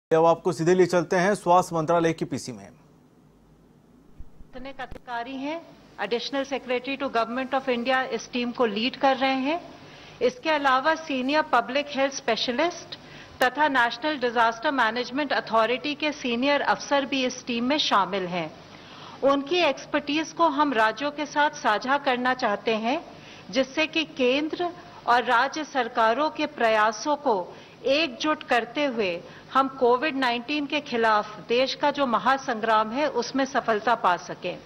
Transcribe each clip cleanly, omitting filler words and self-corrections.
अब आपको सीधे ले चलते हैं स्वास्थ्य मंत्रालय की पीसी में। अधिकारी हैं, additional secretary to government of India इस टीम को लीड कर रहे हैं। इसके अलावा सीनियर पब्लिक हेल्थ स्पेशलिस्ट तथा नेशनल डिजास्टर मैनेजमेंट अथॉरिटी के सीनियर अफसर भी इस टीम में शामिल हैं। उनकी एक्सपर्टीज को हम राज्यों के साथ साझा करना चाहते हैं, जिससे कि केंद्र और राज्य सरकारों के प्रयासों को एकजुट करते हुए हम कोविड-19 के खिलाफ देश का जो महासंग्राम है उसमें सफलता पा सकें।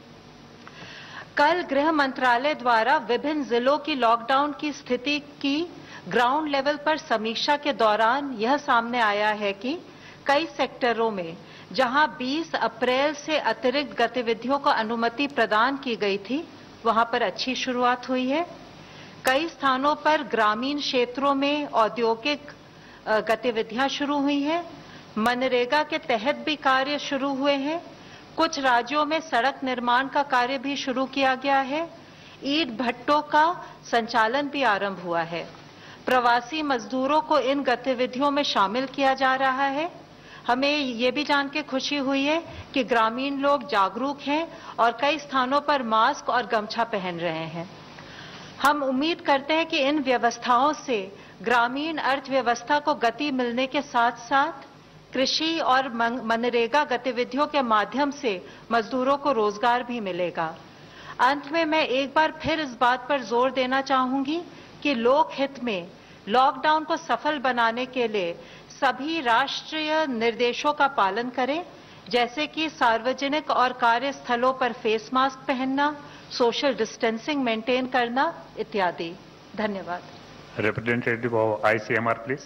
कल गृह मंत्रालय द्वारा विभिन्न जिलों की लॉकडाउन की स्थिति की ग्राउंड लेवल पर समीक्षा के दौरान यह सामने आया है कि कई सेक्टरों में जहां 20 अप्रैल से अतिरिक्त गतिविधियों को अनुमति प्रदान की गई थी, वहां पर अच्छी शुरुआत हुई है। कई स्थानों पर ग्रामीण क्षेत्रों में औद्योगिक गतिविधियां शुरू हुई हैं। मनरेगा के तहत भी कार्य शुरू हुए हैं। कुछ राज्यों में सड़क निर्माण का कार्य भी शुरू किया गया है। ईंट भट्टों का संचालन भी आरंभ हुआ है। प्रवासी मजदूरों को इन गतिविधियों में शामिल किया जा रहा है। हमें ये भी जान के खुशी हुई है कि ग्रामीण लोग जागरूक हैं और कई स्थानों पर मास्क और गमछा पहन रहे हैं। हम उम्मीद करते हैं कि इन व्यवस्थाओं से ग्रामीण अर्थव्यवस्था को गति मिलने के साथ साथ कृषि और मनरेगा गतिविधियों के माध्यम से मजदूरों को रोजगार भी मिलेगा। अंत में मैं एक बार फिर इस बात पर जोर देना चाहूंगी कि लोक हित में लॉकडाउन को सफल बनाने के लिए सभी राष्ट्रीय निर्देशों का पालन करें, जैसे कि सार्वजनिक और कार्यस्थलों पर फेस मास्क पहनना, सोशल डिस्टेंसिंग मेंटेन करना इत्यादि। धन्यवाद। Representative of ICMR please.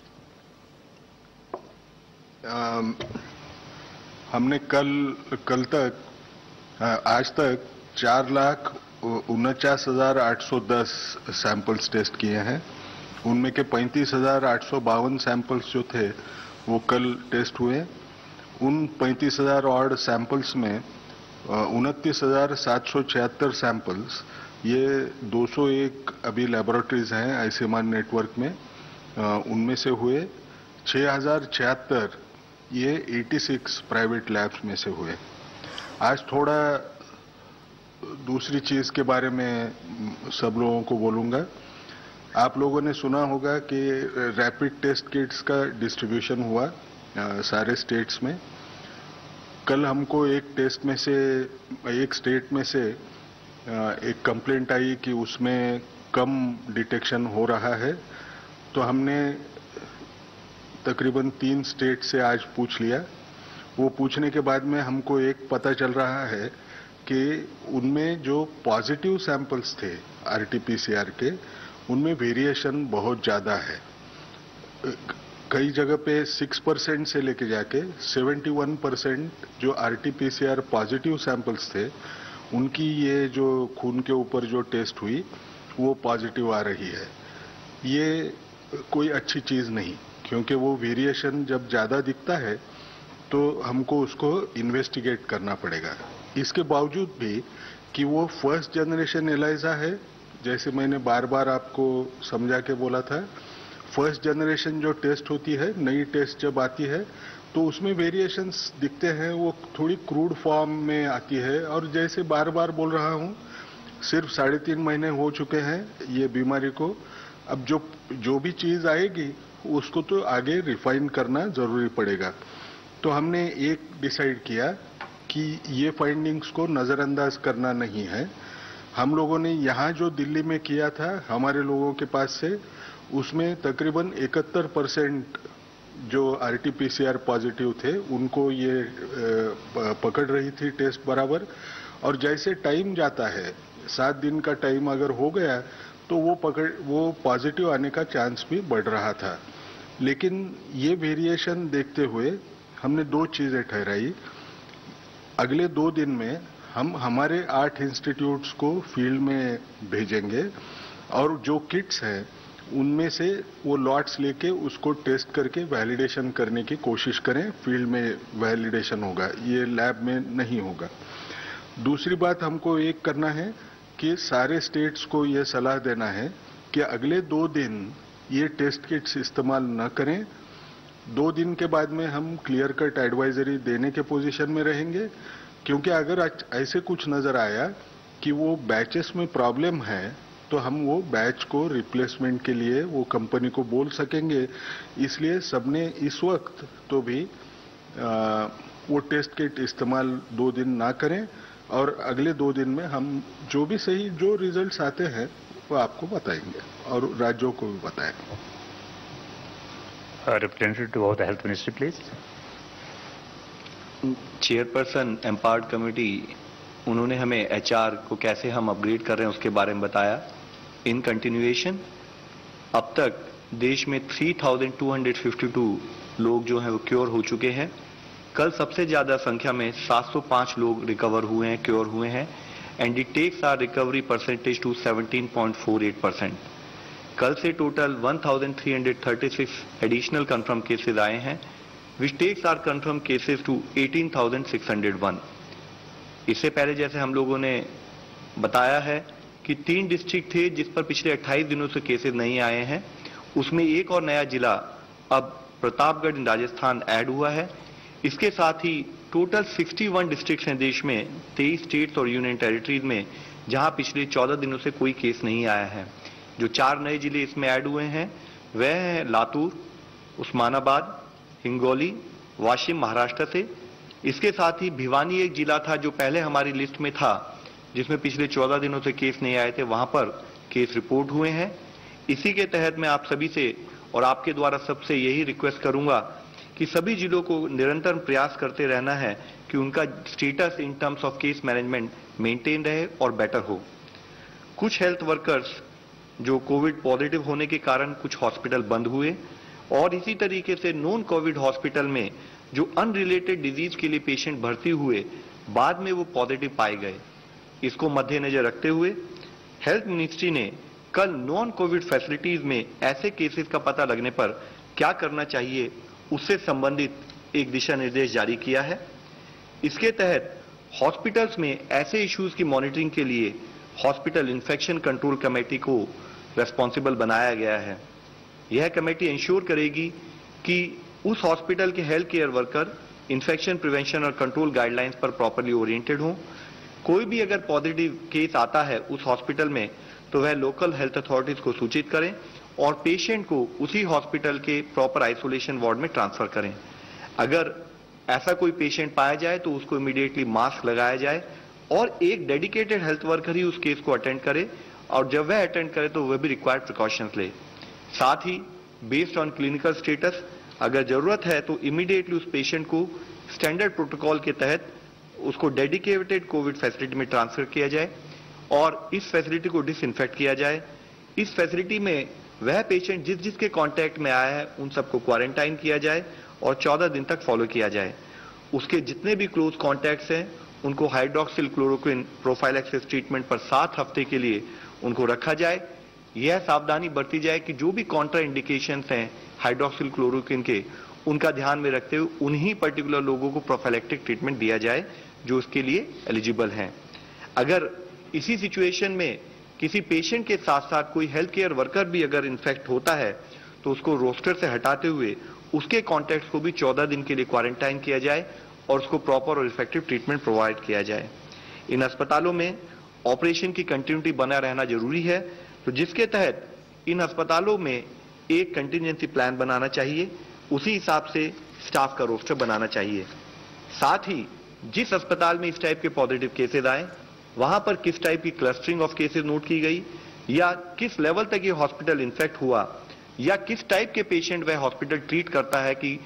हमने कल तक आज तक 4,49,810 सैंपल्स टेस्ट किए हैं। उनमें के 35,852 सैंपल्स जो थे वो कल टेस्ट हुए। उन 35,000 ऑड सैंपल्स में 29,776 सैंपल्स, ये 201 अभी लेबोरेटरीज हैं ICMR नेटवर्क में, उनमें से हुए। 6,076 ये 86 प्राइवेट लैब्स में से हुए। आज थोड़ा दूसरी चीज के बारे में सब लोगों को बोलूंगा। आप लोगों ने सुना होगा कि रैपिड टेस्ट किट्स का डिस्ट्रीब्यूशन हुआ सारे स्टेट्स में। कल हमको एक स्टेट में से एक कंप्लेंट आई कि उसमें कम डिटेक्शन हो रहा है, तो हमने तकरीबन 3 स्टेट से आज पूछ लिया। वो पूछने के बाद में हमको एक पता चल रहा है कि उनमें जो पॉजिटिव सैंपल्स थे RT-PCR के, उनमें वेरिएशन बहुत ज़्यादा है। कई जगह पे 6% से लेके जाके 71% जो RT-PCR पॉजिटिव सैंपल्स थे, उनकी ये जो खून के ऊपर जो टेस्ट हुई वो पॉजिटिव आ रही है। ये कोई अच्छी चीज़ नहीं, क्योंकि वो वेरिएशन जब ज़्यादा दिखता है तो हमको उसको इन्वेस्टिगेट करना पड़ेगा। इसके बावजूद भी कि वो फर्स्ट जनरेशन एलाइजा है, जैसे मैंने बार बार आपको समझा के बोला था, फर्स्ट जनरेशन जो टेस्ट होती है, नई टेस्ट जब आती है तो उसमें वेरिएशंस दिखते हैं, वो थोड़ी क्रूड फॉर्म में आती है। और जैसे बार बार बोल रहा हूँ, सिर्फ 3.5 महीने हो चुके हैं ये बीमारी को। अब जो भी चीज़ आएगी उसको तो आगे रिफाइन करना जरूरी पड़ेगा। तो हमने एक डिसाइड किया कि ये फाइंडिंग्स को नज़रअंदाज करना नहीं है। हम लोगों ने यहाँ जो दिल्ली में किया था हमारे लोगों के पास से, उसमें तकरीबन 71% जो RT-PCR पॉजिटिव थे उनको ये पकड़ रही थी टेस्ट बराबर। और जैसे टाइम जाता है, 7 दिन का टाइम अगर हो गया तो वो पॉजिटिव आने का चांस भी बढ़ रहा था। लेकिन ये वेरिएशन देखते हुए हमने 2 चीजें ठहराई। अगले 2 दिन में हम हमारे 8 इंस्टीट्यूट्स को फील्ड में भेजेंगे और जो किट्स हैं उनमें से वो लॉट्स लेके उसको टेस्ट करके वैलिडेशन करने की कोशिश करें। फील्ड में वैलिडेशन होगा, ये लैब में नहीं होगा। दूसरी बात हमको एक करना है कि सारे स्टेट्स को ये सलाह देना है कि अगले 2 दिन ये टेस्ट किट्स इस्तेमाल न करें 2 दिन के बाद में हम क्लियर कट एडवाइजरी देने के पोजीशन में रहेंगे, क्योंकि अगर ऐसे कुछ नजर आया कि वो बैचेस में प्रॉब्लम है तो हम वो बैच को रिप्लेसमेंट के लिए वो कंपनी को बोल सकेंगे। इसलिए सबने इस वक्त तो भी वो टेस्ट किट इस्तेमाल 2 दिन ना करें, और अगले 2 दिन में हम जो भी सही जो रिजल्ट्स आते हैं वो आपको बताएंगे और राज्यों को भी बताएंगे। Representative of the Health Ministry, please. Chairperson empowered committee, उन्होंने हमें एचआर को कैसे हम अपग्रेड कर रहे हैं उसके बारे में बताया। इन कंटिन्यूएशन अब तक देश में 3,252 लोग जो हैं वो क्योर हो चुके हैं। कल सबसे ज्यादा संख्या में 705 लोग रिकवर हुए हैं, क्योर हुए हैं, and it takes our recovery percentage to 17.48%। कल से टोटल 1,336 एडिशनल कंफर्म केसेस आए हैं, which takes our confirm cases to 18,601। इससे पहले जैसे हम लोगों ने बताया है कि 3 डिस्ट्रिक्ट थे जिस पर पिछले 28 दिनों से केसेस नहीं आए हैं, उसमें एक और नया जिला अब प्रतापगढ़ इन राजस्थान ऐड हुआ है। इसके साथ ही टोटल 61 डिस्ट्रिक्ट्स हैं देश में, 23 स्टेट्स और यूनियन टेरिटरीज में, जहां पिछले 14 दिनों से कोई केस नहीं आया है। जो 4 नए जिले इसमें ऐड हुए हैं वह हैं लातूर, उस्मानाबाद, हिंगोली, वाशिम महाराष्ट्र से। इसके साथ ही भिवानी एक जिला था जो पहले हमारी लिस्ट में था, जिसमें पिछले 14 दिनों से केस नहीं आए थे, वहां पर केस रिपोर्ट हुए हैं। इसी के तहत मैं आप सभी से और आपके द्वारा सबसे यही रिक्वेस्ट करूंगा कि सभी जिलों को निरंतर प्रयास करते रहना है कि उनका status in terms of case management maintain रहे और बेटर हो। कुछ हेल्थ वर्कर्स जो कोविड पॉजिटिव होने के कारण कुछ हॉस्पिटल बंद हुए, और इसी तरीके से नॉन कोविड हॉस्पिटल में जो अनरिलेटेड डिजीज के लिए पेशेंट भर्ती हुए, बाद में वो पॉजिटिव पाए गए। इसको मद्देनजर रखते हुए हेल्थ मिनिस्ट्री ने कल नॉन कोविड फैसिलिटीज में ऐसे केसेस का पता लगने पर क्या करना चाहिए उससे संबंधित एक दिशा निर्देश जारी किया है। इसके तहत हॉस्पिटल्स में ऐसे इश्यूज की मॉनिटरिंग के लिए हॉस्पिटल इन्फेक्शन कंट्रोल कमेटी को रेस्पॉन्सिबल बनाया गया है। यह कमेटी इंश्योर करेगी कि उस हॉस्पिटल के health care worker infection prevention और कंट्रोल गाइडलाइंस पर प्रॉपर्ली ओरिएंटेड हों। कोई भी अगर पॉजिटिव केस आता है उस हॉस्पिटल में तो वह लोकल हेल्थ अथॉरिटीज को सूचित करें और पेशेंट को उसी हॉस्पिटल के प्रॉपर आइसोलेशन वार्ड में ट्रांसफर करें। अगर ऐसा कोई पेशेंट पाया जाए तो उसको इमीडिएटली मास्क लगाया जाए और एक डेडिकेटेड हेल्थ वर्कर ही उस केस को अटेंड करे, और जब वह अटेंड करे तो वह भी रिक्वायर्ड प्रिकॉशंस ले। साथ ही बेस्ड ऑन क्लिनिकल स्टेटस अगर जरूरत है तो इमीडिएटली उस पेशेंट को स्टैंडर्ड प्रोटोकॉल के तहत उसको डेडिकेटेड कोविड फैसिलिटी में ट्रांसफर किया जाए और इस फैसिलिटी को डिसइंफेक्ट किया जाए। इस फैसिलिटी में वह पेशेंट जिस जिसके कांटेक्ट में आया है उन सबको क्वारंटाइन किया जाए और 14 दिन तक फॉलो किया जाए। उसके जितने भी क्लोज कॉन्टैक्ट्स हैं उनको हाइड्रोक्सिल क्लोरोक्विन प्रोफाइलैक्सिस ट्रीटमेंट पर 7 हफ्ते के लिए उनको रखा जाए। यह सावधानी बरती जाए कि जो भी कॉन्ट्रा इंडिकेशंस हैं हाइड्रोक्सिल क्लोरोक्विन के, उनका ध्यान में रखते हुए उन्हीं पर्टिकुलर लोगों को प्रोफाइलैक्टिक ट्रीटमेंट दिया जाए जो उसके लिए एलिजिबल हैं। अगर इसी सिचुएशन में किसी पेशेंट के साथ साथ कोई हेल्थ केयर वर्कर भी अगर इन्फेक्ट होता है तो उसको रोस्टर से हटाते हुए उसके कॉन्टैक्ट्स को भी 14 दिन के लिए क्वारंटाइन किया जाए और उसको प्रॉपर और इफेक्टिव ट्रीटमेंट प्रोवाइड किया जाए। इन अस्पतालों में ऑपरेशन की कंटिन्यूटी बना रहना जरूरी है, तो जिसके तहत इन अस्पतालों में एक कंटिजेंसी प्लान बनाना चाहिए, उसी हिसाब से स्टाफ का रोस्टर बनाना चाहिए। साथ ही जिस अस्पताल में इस टाइप के पॉजिटिव केसेस आए वहां पर किस टाइप की क्लस्टरिंग ऑफ केसेस नोट की गई, या किस लेवल तक ये हॉस्पिटल इन्फेक्ट हुआ, या किस टाइप के पेशेंट वह हॉस्पिटल ट्रीट करता है कि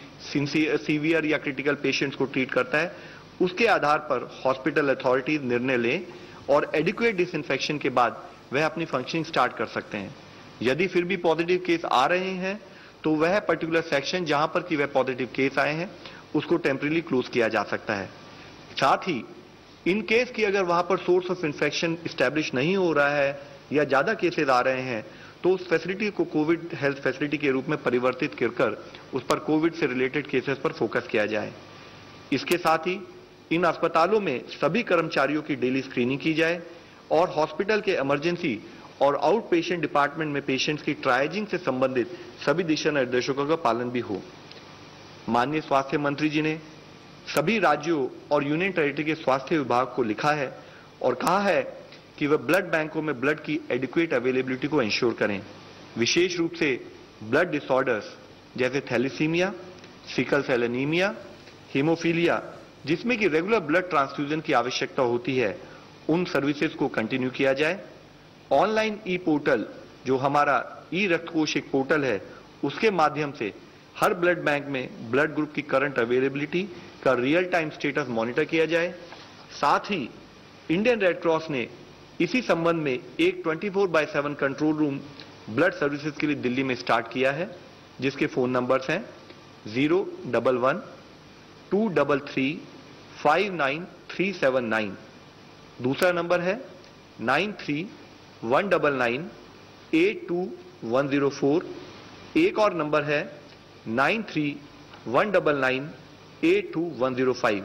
सीवियर या क्रिटिकल पेशेंट्स को ट्रीट करता है, उसके आधार पर हॉस्पिटल अथॉरिटीज निर्णय लें और एडिक्वेट डिसइंफेक्शन के बाद वह अपनी फंक्शनिंग स्टार्ट कर सकते हैं। यदि फिर भी पॉजिटिव केस आ रहे हैं तो वह पर्टिकुलर सेक्शन जहां पर कि वह पॉजिटिव केस आए हैं उसको टेम्परेरी क्लोज किया जा सकता है। साथ ही इन केस की अगर वहां पर सोर्स ऑफ इन्फेक्शन स्टैब्लिश नहीं हो रहा है या ज्यादा केसेस आ रहे हैं तो उस फैसिलिटी को कोविड हेल्थ फैसिलिटी के रूप में परिवर्तित कर उस पर कोविड से रिलेटेड केसेस पर फोकस किया जाए। इसके साथ ही इन अस्पतालों में सभी कर्मचारियों की डेली स्क्रीनिंग की जाए और हॉस्पिटल के इमरजेंसी और आउट पेशेंट डिपार्टमेंट में पेशेंट्स की ट्रायजिंग से संबंधित सभी दिशा निर्देशों का पालन भी हो। माननीय स्वास्थ्य मंत्री जी ने सभी राज्यों और यूनियन टेरिटरी के स्वास्थ्य विभाग को लिखा है और कहा है कि वह ब्लड बैंकों में ब्लड की एडिक्वेट अवेलेबिलिटी को इंश्योर करें, विशेष रूप से ब्लड डिसऑर्डर्स जैसे thalassemia, sickle cell anemia, hemophilia, जिसमें कि रेगुलर ब्लड ट्रांसफ्यूजन की आवश्यकता होती है, उन सर्विसेज को कंटिन्यू किया जाए। ऑनलाइन ई पोर्टल जो हमारा ई रक्तकोष एक पोर्टल है, उसके माध्यम से हर ब्लड बैंक में ब्लड ग्रुप की करंट अवेलेबिलिटी का रियल टाइम स्टेटस मॉनिटर किया जाए। साथ ही इंडियन रेड क्रॉस ने इसी संबंध में एक 24/7 कंट्रोल रूम ब्लड सर्विसेज के लिए दिल्ली में स्टार्ट किया है, जिसके फोन नंबर्स हैं 011 233 59379। दूसरा नंबर है 93 199 82104। एक और नंबर है 93 199 82105।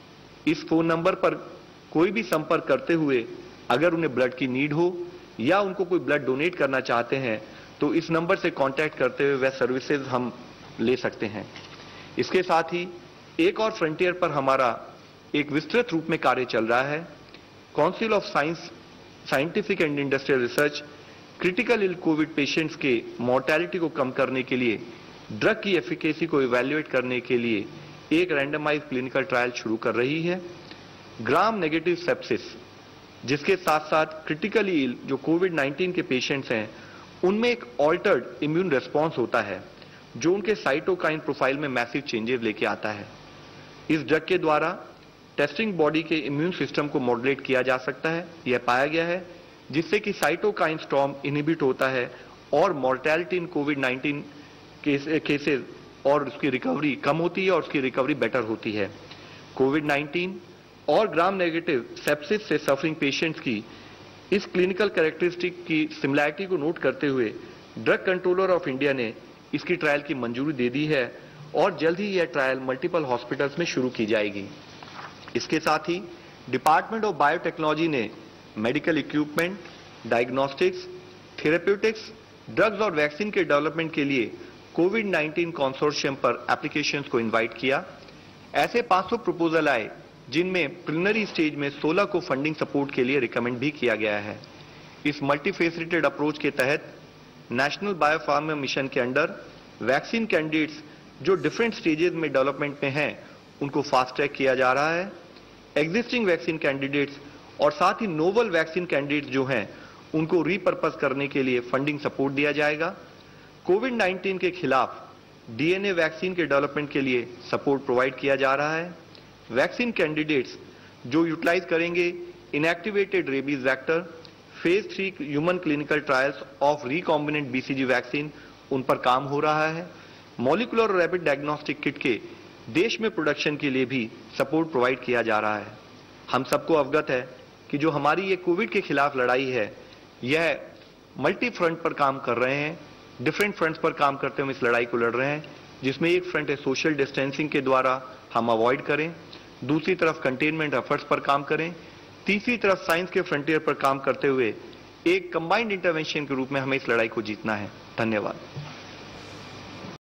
इस फोन नंबर पर कोई भी संपर्क करते हुए अगर उन्हें ब्लड की नीड हो या उनको कोई ब्लड डोनेट करना चाहते हैं तो इस नंबर से कांटेक्ट करते हुए वह सर्विसेज हम ले सकते हैं। इसके साथ ही एक और फ्रंटियर पर हमारा एक विस्तृत रूप में कार्य चल रहा है। Council of science, scientific and industrial research critical ill covid patients के मॉर्टेलिटी को कम करने के लिए ड्रग की एफिकेसी को इवैल्यूएट करने के लिए एक रैंडमाइज क्लिनिकल ट्रायल शुरू कर रही है। ग्राम नेगेटिव सेप्सिस, जिसके साथ साथ क्रिटिकली इल जो कोविड-19 के पेशेंट्स हैं, उनमें एक ऑल्टर्ड इम्यून रेस्पॉन्स होता है जो उनके साइटोकाइन प्रोफाइल में मैसिव चेंजेस लेके आता है। इस ड्रग के द्वारा टेस्टिंग बॉडी के इम्यून सिस्टम को मॉडरेट किया जा सकता है, यह पाया गया है, जिससे कि साइटोकाइन स्टॉर्म इनहिबिट होता है और मॉर्टेलिटी इन कोविड-19 केसेस और उसकी रिकवरी कम होती है और उसकी रिकवरी बेटर होती है। कोविड-19 और ग्राम नेगेटिव सेप्सिस से सफरिंग पेशेंट्स की इस क्लिनिकल कैरेक्टरिस्टिक की सिमिलैरिटी को नोट करते हुए ड्रग कंट्रोलर ऑफ इंडिया ने इसकी ट्रायल की मंजूरी दे दी है और जल्द ही यह ट्रायल मल्टीपल हॉस्पिटल्स में शुरू की जाएगी। इसके साथ ही डिपार्टमेंट ऑफ बायोटेक्नोलॉजी ने medical equipment, diagnostics, therapeutics, drugs और वैक्सीन के डेवलपमेंट के लिए कोविड-19 कंसोर्शियम पर एप्लीकेशंस को इनवाइट किया। ऐसे 500 प्रपोजल आए जिनमें प्रिलिमिनरी स्टेज में 16 को फंडिंग सपोर्ट के लिए रिकमेंड भी किया गया है। इस मल्टीफेसिटेड अप्रोच के तहत नेशनल बायोफार्मा मिशन के अंडर वैक्सीन कैंडिडेट्स जो डिफरेंट स्टेजेस में डेवलपमेंट में हैं, उनको फास्ट ट्रैक किया जा रहा है। एग्जिस्टिंग वैक्सीन कैंडिडेट्स और साथ ही नोवल वैक्सीन कैंडिडेट्स जो हैं, उनको रीपर्पज करने के लिए फंडिंग सपोर्ट दिया जाएगा। कोविड-19 के खिलाफ डीएनए वैक्सीन के डेवलपमेंट के लिए सपोर्ट प्रोवाइड किया जा रहा है। वैक्सीन कैंडिडेट्स जो यूटिलाइज करेंगे inactivated rabies vector, phase 3 human clinical trials of recombinant BCG vaccine, उन पर काम हो रहा है। मॉलिक्यूलर और रैपिड डायग्नोस्टिक किट के देश में प्रोडक्शन के लिए भी सपोर्ट प्रोवाइड किया जा रहा है। हम सबको अवगत है कि जो हमारी ये कोविड के खिलाफ लड़ाई है, यह मल्टी फ्रंट पर काम कर रहे हैं, डिफरेंट फ्रंट्स पर काम करते हुए इस लड़ाई को लड़ रहे हैं, जिसमें एक फ्रंट है सोशल डिस्टेंसिंग के द्वारा हम अवॉइड करें, दूसरी तरफ कंटेनमेंट एफर्ट्स पर काम करें, तीसरी तरफ साइंस के फ्रंटियर पर काम करते हुए एक कंबाइंड इंटरवेंशन के रूप में हमें इस लड़ाई को जीतना है। धन्यवाद।